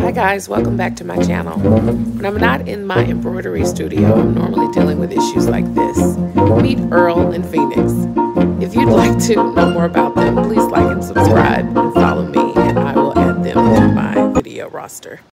Hi guys, welcome back to my channel. When I'm not in my embroidery studio, I'm normally dealing with issues like this. Meet Earl and Phoenix. If you'd like to know more about them, please like and subscribe and follow me, and I will add them to my video roster.